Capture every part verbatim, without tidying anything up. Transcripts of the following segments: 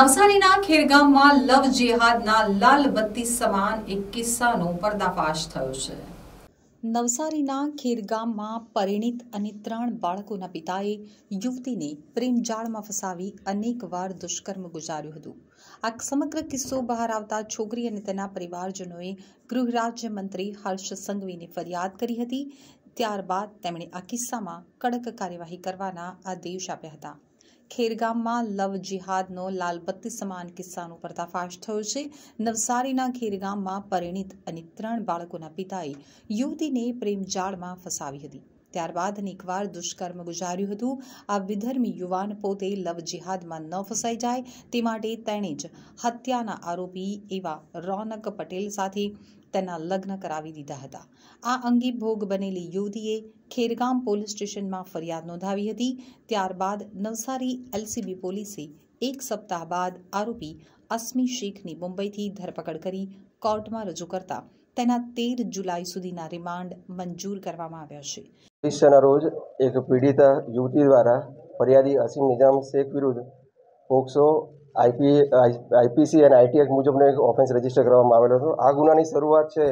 નવસારીના ખેરગામમાં લવ જેહાદના લાલ બત્તી સમાન એક કિસ્સાનો પર્દાફાશ થયો છે। નવસારીના ખેરગામમાં પરિણીત અને ત્રણ બાળકોના પિતાએ યુવતીને પ્રેમજાળમાં ફસાવી અનેકવાર દુષ્કર્મ ગુજાર્યું હતું। આ સમગ્ર કિસ્સો બહાર આવતા છોકરી અને તેના પરિવારજનોએ ગૃહ રાજ્ય મંત્રી હર્ષ સંઘવીને ફરિયાદ કરી હતી। ત્યારબાદ તેમણે આ કિસ્સામાં કડક કાર્યવાહી કરવાના આદેશ આપ્યા હતા। ખેરગામમાં લવ જિહાદનો લાલબત્તી સમાન કિસ્સાનો પર્દાફાશ થયો છે। નવસારીના ખેરગામમાં પરિણીત અને ત્રણ બાળકોના પિતાએ યુવતીને પ્રેમજાળમાં ફસાવી હતી। ત્યારબાદ અનેકવાર દુષ્કર્મ ગુજાર્યું હતું। આ વિધર્મી યુવાન પોતે લવ જિહાદમાં ન ફસાઈ જાય તે માટે તેણે જ હત્યાના આરોપી એવા રોનક પટેલ સાથે તેના લગ્ન કરાવી દીધા હતા। આ અંગે ભોગ બનેલી યુવતીએ ખેરગામ પોલીસ સ્ટેશનમાં ફરિયાદ નોંધાવી હતી। ત્યારબાદ નવસારી એલસીબી પોલીસે એક સપ્તાહ બાદ આરોપી અસ્મી શેખની મુંબઈથી ધરપકડ કરી કોર્ટમાં રજૂ કરતા તેના તેર જુલાઈ સુધીના રિમાન્ડ મંજૂર કરવામાં આવ્યા છે। વીસના રોજ એક પીડિતા યુવતી દ્વારા ફરિયાદી અસીમ નિઝામ શેખ વિરુદ્ધ પોક્સો આઈપી આઈપીસી અને આઈટી એક્ટ મુજબનો એક ઓફેન્સ રજીસ્ટર કરવામાં આવેલો હતો। આ ગુનાની શરૂઆત છે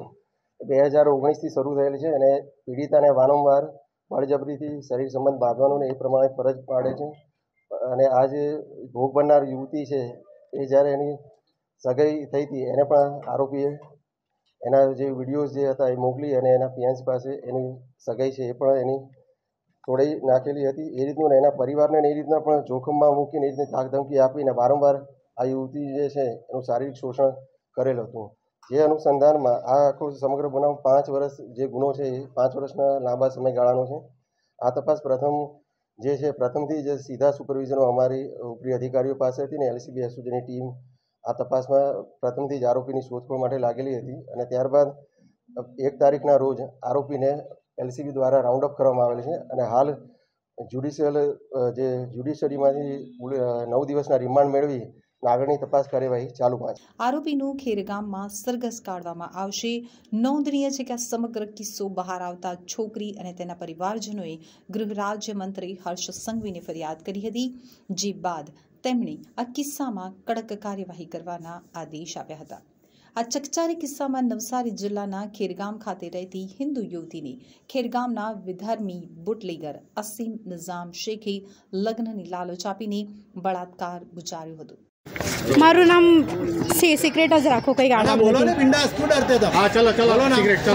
બે હજાર ઓગણીસથી શરૂ થયેલી છે અને પીડિતાને વારંવાર બળજબરીથી શરીર સંબંધ બાંધવાનો એ પ્રમાણે ફરજ પાડે છે। અને આ જે ભોગ બનનાર યુવતી છે એ જ્યારે એની સગાઈ થઈ હતી એને પણ આરોપીએ એના જે વિડીયોઝ જે હતા એ મોકલી અને એના ફિયાન્સ પાસે એની સગાઈ છે એ પણ એની તોડી નાખેલી હતી। એ રીતનું એના પરિવારને એ રીતના પણ જોખમમાં મૂકીને એ રીતની ધાકધમકી આપીને વારંવાર આ યુવતી જે છે એનું શારીરિક શોષણ કરેલું હતું। જે અનુસંધાનમાં આ આખો સમગ્ર બનાવ પાંચ વર્ષ જે ગુનો છે એ પાંચ વર્ષના લાંબા સમયગાળાનો છે। આ તપાસ પ્રથમ જે છે પ્રથમથી જે સીધા સુપરવિઝનો અમારી ઉપરી અધિકારીઓ પાસે હતી ને એલસીબી એસઓજીની ટીમ આ તપાસમાં પ્રથમથી જ આરોપીની શોધખોળ માટે લાગેલી હતી। અને ત્યારબાદ એક તારીખના રોજ આરોપીને એલસીબી દ્વારા રાઉન્ડ અપ કરવામાં આવેલ છે અને હાલ જ્યુડિશિયલ જે જ્યુડિશરીમાંથી નવ દિવસના રિમાન્ડ મેળવી આગળની તપાસ કાર્યવાહી ચાલુ છે। આરોપીનું ખેરગામમાં સરઘસ કાઢવામાં આવશે। નોંધનીય છે કે આ સમગ્ર કિસ્સો બહાર આવતા છોકરી અને તેના પરિવારજનોએ ગૃહ રાજ્ય મંત્રી હર્ષ સંઘવીને ફરિયાદ કરી હતી, જે બાદ તેમણે આ કિસ્સામાં કડક કાર્યવાહી કરવાના આદેશ આપ્યા હતા। આ ચકચારી કિસ્સામાં નવસારી જિલ્લાના ખેરગામ ખાતે રહેતી હિન્દુ યુવતીને ખેરગામના વિધર્મી બુટલેગર અસીમ નિઝામ શેખે લગ્નની લાલચ આપીને બળાત્કાર ગુજાર્યો હતો। મારું નામ સિક્રેટ જ રાખો, કઈ ગાના બોલો ને બિંદાસ ક્यों डरते थे? हां चलो चलो बोलो ना सिक्रेट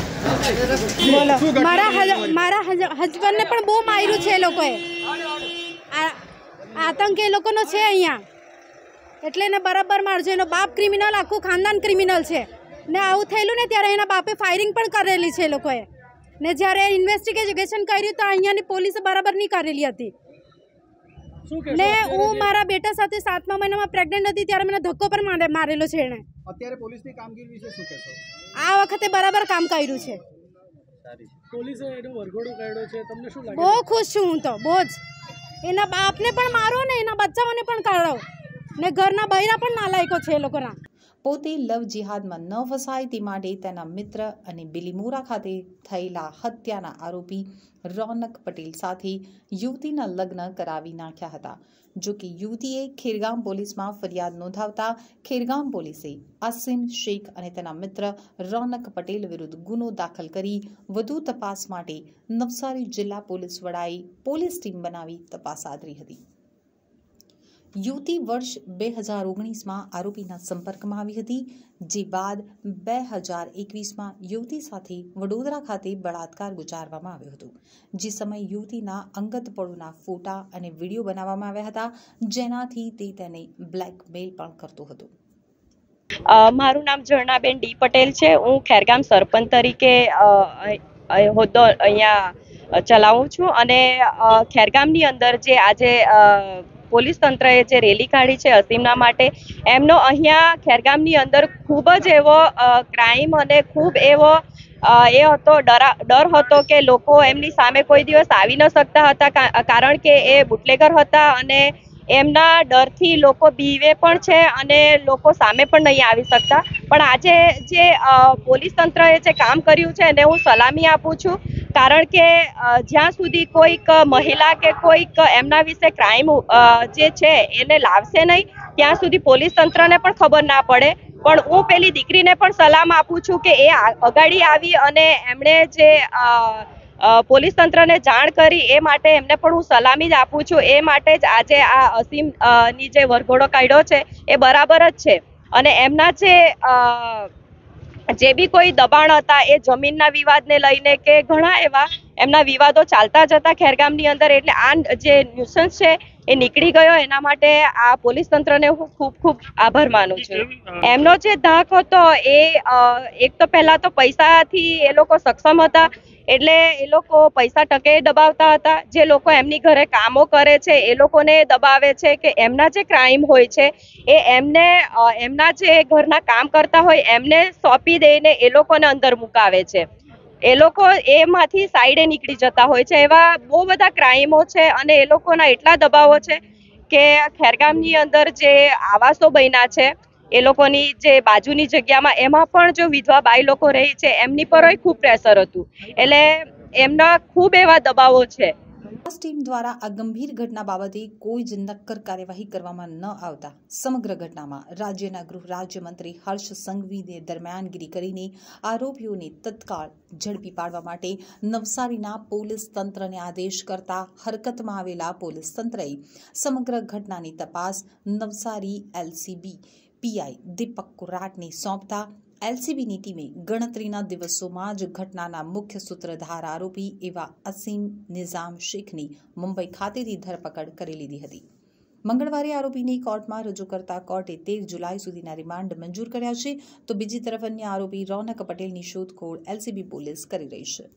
चलो बोलो। મારા મારા હસબન્ડ ને પણ બહુ માર્યું છે એ લોકોએ, આતંક એ લોકોનો છે અહીંયા, એટલે એને બરાબર મારજો। એનો બાપ ક્રિમિનલ, આખું ખાનદાન ક્રિમિનલ છે ને આવું થયેલું ને ત્યારે એના બાપે ફાયરિંગ પણ કરેલી છે એ લોકોએ ને જ્યારે ઇન્વેસ્ટિગેશન કર્યું તો અહીંયાની પોલીસે બરાબર નહીં કરેલી હતી ને હું મારા બેટા સાથે સાતમા મહિનામાં પ્રેગ્નન્ટ હતી ત્યારે મને ધક્કો પર મારેલો છે એણે। અત્યારે પોલીસની કામગીરી વિશે શું કહેશો? આ વખતે બરાબર કામ કર્યું છે, પોલીસે એનો વરઘોડો કાઢ્યો છે, તમને શું લાગે? બહુ ખુશ છું હું તો, બહુ જ। એના બાપને પણ મારો ને એના બચ્ચાઓને પણ કાઢો ને ઘરના બૈરા પણ નાલાયકો છે એ લોકોના। પોતે લવ જિહાદમાં ન ફસાય તે માટે તેના મિત્ર અને બિલીમોરા ખાતે થયેલા હત્યાના આરોપી રોનક પટેલ સાથે યુવતીના લગ્ન કરાવી નાખ્યા હતા। જો કે યુવતીએ ખેરગામ પોલીસમાં ફરિયાદ નોંધાવતા ખેરગામ પોલીસે અસીમ શેખ અને તેના મિત્ર રોનક પટેલ વિરુદ્ધ ગુનો દાખલ કરી વધુ તપાસ માટે નવસારી જિલ્લા પોલીસ વડાએ પોલીસ ટીમ બનાવી તપાસ આદરી હતી। યુવતી વર્ષ બે હજાર ઓગણીસમાં આરોપીના સંપર્કમાં આવી હતી, જે બાદ બે હજાર એકવીસમાં યુવતી સાથે વડોદરા ખાતે બળાત્કાર ગુજારવામાં આવ્યો હતો। જે સમયે યુવતીના અંગત પળોના ફોટા અને વિડીયો બનાવવામાં આવ્યા હતા, જેનાથી તે તેને બ્લેકમેલ પણ કરતો હતો। મારું નામ ઝરણાબેન ડી પટેલ છે। હું ખેરગામ સરપંચ તરીકે હોદ્દો અહીંયા ચલાવું છું અને ખેરગામની અંદર જે આજે પોલીસ તંત્રએ જે રેલી કાઢી છે અસીમના માટે, એમનો અહીંયા ખેરગામની અંદર ખૂબ જ એવો ક્રાઇમ અને ખૂબ એવો એ હતો ડરા ડર હતો કે લોકો એમની સામે કોઈ દિવસ આવી ન શકતા હતા, કારણ કે એ બુટલેગર હતા અને એમના ડરથી લોકો બીવે પણ છે અને લોકો સામે પણ નહીં આવી શકતા। પણ આજે જે પોલીસ તંત્રએ જે કામ કર્યું છે એને હું સલામી આપું છું, કારણ કે જ્યાં સુધી કોઈક મહિલા કે કોઈક એમના વિશે ક્રાઇમ જે છે એને લાવશે નહીં ત્યાં સુધી પોલીસ તંત્રને પણ ખબર ના પડે. પણ હું પેલી દીકરીને પણ સલામ આપું છું કે એ અગાડી આવી અને એમણે જે પોલીસ તંત્રને જાણ કરી એ માટે એમને પણ હું સલામી જ આપું છું. એ માટે જ આજે આ અસીમ ની જે વરઘોડો કાઢ્યો છે એ બરાબર જ છે. અને એમના જે જે બી કોઈ દબાણ હતા એ જમીનના વિવાદને લઈને કે ઘણા એવા એમના વિવાદો ચાલતા જ હતા ખેરગામની અંદર, એટલે આ જે ન્યુસન્સ છે એ નીકળી ગયો. એના માટે આ પોલીસ તંત્રને હું ખૂબ ખૂબ આભાર માનું છું. એમનો જે ધાક હતો એ એક તો પહેલા તો પૈસાથી એ લોકો સક્ષમ હતા, એટલે એ લોકો પૈસા ટકે દબાવતા હતા. જે લોકો એમની ઘરે કામો કરે છે એ લોકોને દબાવે છે કે એમના જે ક્રાઇમ હોય છે એ એમને એમના જે ઘરના કામ કરતા હોય એમને સોંપી દઈને એ લોકોને અંદર મુકાવે છે. એ લોકો એમાંથી સાઈડે નીકળી જતા હોય છે. એવા બહુ બધા ક્રાઇમો છે અને એ લોકોના એટલા દબાવો છે કે ખેરગામની અંદર જે આવાસો બન્યા છે એ લોકોની જે બાજુની જગ્યામાં એમાં પણ જો વિધવા બાઈ લોકો રહી છે એમની પર ખૂબ પ્રેશર હતું, એટલે એમના ખૂબ એવા દબાવો છે. ટીમ દ્વારા આ ગંભીર ઘટના બાબતે કોઈ જ નક્કર કાર્યવાહી કરવામાં ન આવતા સમગ્ર ઘટનામાં રાજ્યના ગૃહ રાજ્યમંત્રી હર્ષ સંઘવીને દરમિયાનગીરી કરીને આરોપીઓને તત્કાળ ઝડપી પાડવા માટે નવસારીના પોલીસ તંત્રને આદેશ કરતા હરકતમાં આવેલા પોલીસ તંત્રએ સમગ્ર ઘટનાની તપાસ નવસારી એલસીબી પીઆઈ દીપક કુરાટને સોંપતા એલસીબીની ટીમે ગણતરીના દિવસોમાં જ ઘટનાના મુખ્ય સૂત્રધાર આરોપી એવા અસીમ નિઝામ શેખની મુંબઈ ખાતેથી ધરપકડ કરી લીધી હતી. મંગળવારે આરોપીને કોર્ટમાં રજૂ કરતા કોર્ટે તેર જુલાઈ સુધીના રિમાન્ડ મંજૂર કર્યા છે, તો બીજી તરફ અન્ય આરોપી રોનક પટેલની શોધખોળ એલસીબી પોલીસ કરી રહી છે.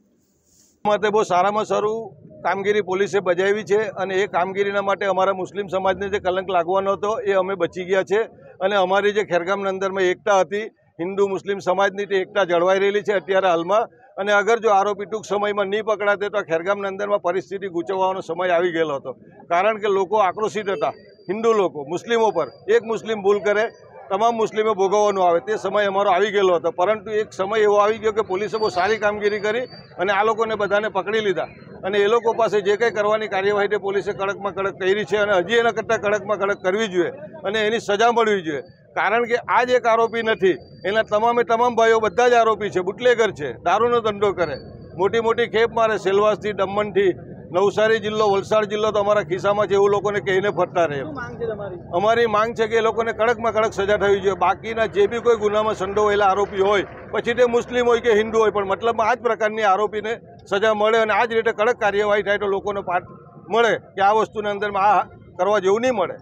માટે બહુ સારામાં સારું કામગીરી પોલીસે બજાવી છે અને એ કામગીરીના માટે અમારા મુસ્લિમ સમાજને જે કલંક લાગવાનો હતો એ અમે બચી ગયા છે. અને અમારી જે ખેરગામના અંદરમાં એકતા હતી હિન્દુ મુસ્લિમ સમાજની તે એકતા જળવાઈ રહેલી છે અત્યારે હાલમાં. અને અગર જો આરોપી ટૂંક સમયમાં નહીં પકડાતે તો ખેરગામના અંદરમાં પરિસ્થિતિ ગૂંચવવાનો સમય આવી ગયેલો હતો. કારણ કે લોકો આક્રોશિત હતા, હિન્દુ લોકો મુસ્લિમો પર. એક મુસ્લિમ ભૂલ કરે તમામ મુસ્લિમો ભોગવવાનું આવે તે સમય અમારો આવી ગયેલો હતો. પરંતુ એક સમય એવો આવી ગયો કે પોલીસે બહુ સારી કામગીરી કરી અને આ લોકોને બધાને પકડી લીધા. અને એ લોકો પાસે જે કંઈ કરવાની કાર્યવાહી તે પોલીસે કડકમાં કડક કરી છે અને હજી એના કરતાં કડકમાં કડક કરવી જોઈએ અને એની સજા મળવી જોઈએ. કારણ કે આ જ એક આરોપી નથી, એના તમામે તમામ ભાઈઓ બધા જ આરોપી છે, બુટલેગર છે, દારૂનો ધંધો કરે, મોટી મોટી ખેપ મારે, સેલવાસથી દમણથી નવસારી જિલ્લો વલસાડ જિલ્લો તો અમારા ખિસ્સામાં છે એવું લોકોને કહીને ફરતા રહે. અમારી માંગ છે કે એ લોકોને કડકમાં કડક સજા થવી જોઈએ. બાકીના જે બી કોઈ ગુનામાં સંડોવાયેલા આરોપી હોય, પછી તે મુસ્લિમ હોય કે હિન્દુ હોય, પણ મતલબમાં આ જ પ્રકારની આરોપીને સજા મળે અને આ જ રીતે કડક કાર્યવાહી થાય તો લોકોને પાઠ મળે કે આ વસ્તુના અંદરમાં આ કરવા જેવું નહીં મળે.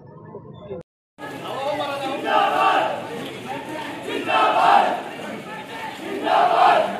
Zindabad! Zindabad! Zindabad!